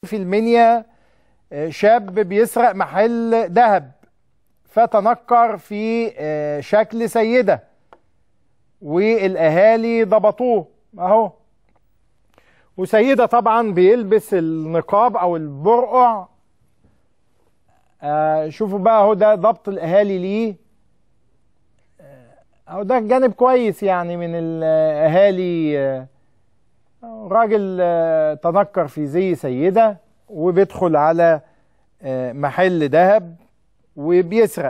في المنيا شاب بيسرق محل ذهب، فتنكر في شكل سيدة والأهالي ضبطوه اهو. وسيدة طبعا بيلبس النقاب او البرقع. شوفوا بقى اهو، ده ضبط الأهالي ليه اهو. ده جانب كويس يعني من الأهالي. راجل تنكر في زي سيدة وبيدخل على محل ذهب وبيسرق.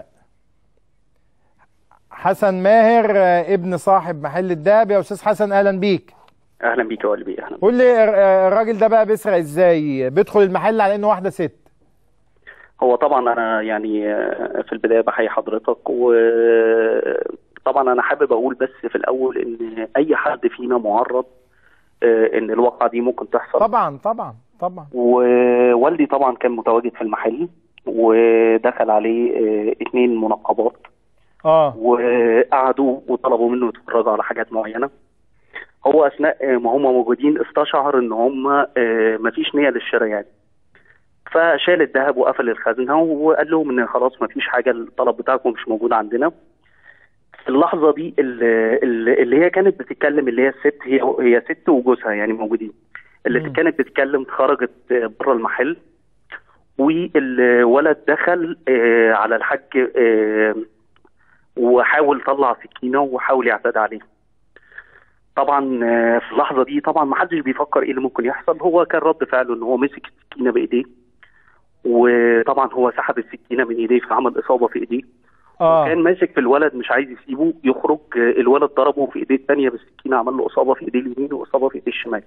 حسن ماهر ابن صاحب محل الذهب. يا استاذ حسن اهلا بيك. اهلا بيك يا قلبي. اهلا. قول لي الراجل ده بقى بيسرق ازاي؟ بيدخل المحل على انه واحده ست. هو طبعا انا يعني في البدايه بحيي حضرتك، وطبعا انا حابب اقول بس في الاول ان اي حد فينا معرض ان الواقعه دي ممكن تحصل. طبعا طبعا طبعا. ووالدي طبعا كان متواجد في المحل، ودخل عليه 2 منقبات وقعدوا وطلبوا منه يتفرجوا على حاجات معينه. هو اثناء ما هم موجودين استشعر ان هم مفيش نيه للشراء يعني، فشال الذهب وقفل الخزنه وقال لهم ان خلاص مفيش حاجه، الطلب بتاعكم مش موجود عندنا. في اللحظه دي اللي هي كانت بتتكلم، اللي هي الست، هي ست وجوزها يعني موجودين، اللي كانت بتتكلم خرجت بره المحل، والولد دخل على الحاج وحاول طلع سكينه وحاول يعتدي عليه. طبعا في اللحظه دي طبعا ما حدش بيفكر ايه اللي ممكن يحصل. هو كان رد فعله ان هو مسك السكينه بايديه، وطبعا هو سحب السكينه من ايديه فعمل اصابه في ايديه. وكان ماسك في الولد مش عايز يسيبه يخرج. الولد ضربه في ايديه الثانيه بالسكينه، عمل له اصابه في ايديه اليمين واصابه في ايديه الشمال.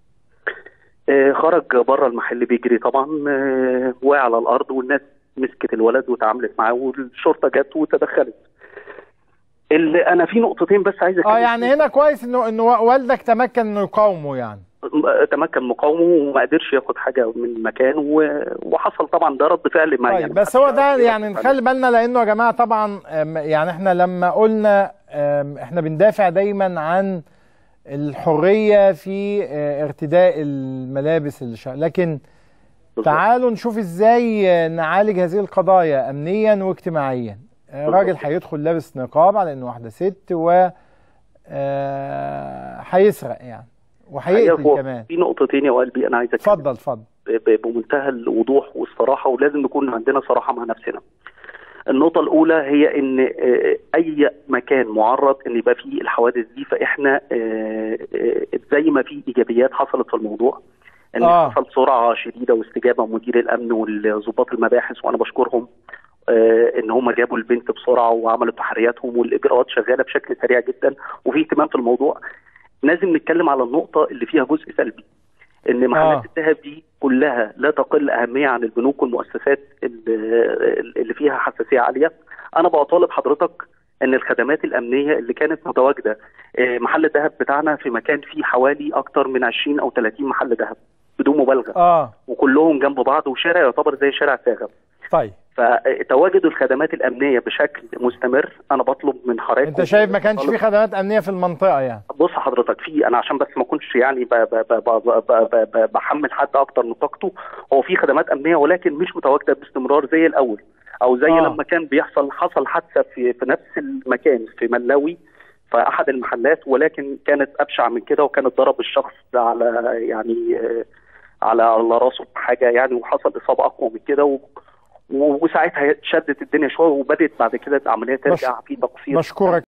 خرج بره المحل بيجري طبعا، وقع على الارض، والناس مسكت الولد وتعاملت معاه والشرطه جت وتدخلت. اللي انا في نقطتين بس عايز اتكلم يعني هنا كويس انه والدك تمكن انه يقاومه، يعني تمكن مقاومه وما قدرش ياخد حاجه من مكانه، وحصل طبعا ده رد فعل ما طيب يعني. بس هو ده يعني نخلي بالنا، لانه يا جماعه طبعا يعني احنا لما قلنا احنا بندافع دايما عن الحريه في ارتداء الملابس لكن تعالوا نشوف ازاي نعالج هذه القضايا امنيا واجتماعيا. راجل هيدخل لابس نقاب على انه واحده ست و هيسرق يعني وهيقتل كمان. في نقطتين يا قلبي انا عايز اتكلم. اتفضل. بمنتهى الوضوح والصراحه، ولازم نكون عندنا صراحه مع نفسنا. النقطه الاولى هي ان اي مكان معرض ان يبقى فيه الحوادث دي، فاحنا زي ما في ايجابيات حصلت في الموضوع، ان حصل سرعه شديده واستجابه مدير الامن والضباط المباحث، وانا بشكرهم ان هم جابوا البنت بسرعه وعملوا تحرياتهم، والاجراءات شغاله بشكل سريع جدا وفي اهتمام في الموضوع. لازم نتكلم على النقطه اللي فيها جزء سلبي، ان محلات الذهب دي كلها لا تقل اهميه عن البنوك والمؤسسات اللي فيها حساسيه عاليه. انا بطالب حضرتك ان الخدمات الامنيه اللي كانت متواجده، محل الذهب بتاعنا في مكان فيه حوالي اكتر من 20 او 30 محل ذهب بدون مبالغه، وكلهم جنب بعض، وشارع يعتبر زي شارع ساغر. طيب فتواجد الخدمات الامنيه بشكل مستمر. انا بطلب من حضرتك، انت شايف ما كانش في خدمات امنيه في المنطقه يعني؟ بص حضرتك، في انا عشان بس ما اكونش يعني بحمل حد اكتر من طاقته، هو في خدمات امنيه ولكن مش متواجده باستمرار زي الاول، او زي لما كان حصل حادثه في نفس المكان في ملاوي في احد المحلات، ولكن كانت ابشع من كده، وكانت ضرب الشخص على يعني على راسه حاجه يعني، وحصل اصابه اقوى من كده، وساعتها شدت الدنيا شويه، وبدات بعد كده العمليه ترجع في تقصير. بشكرك.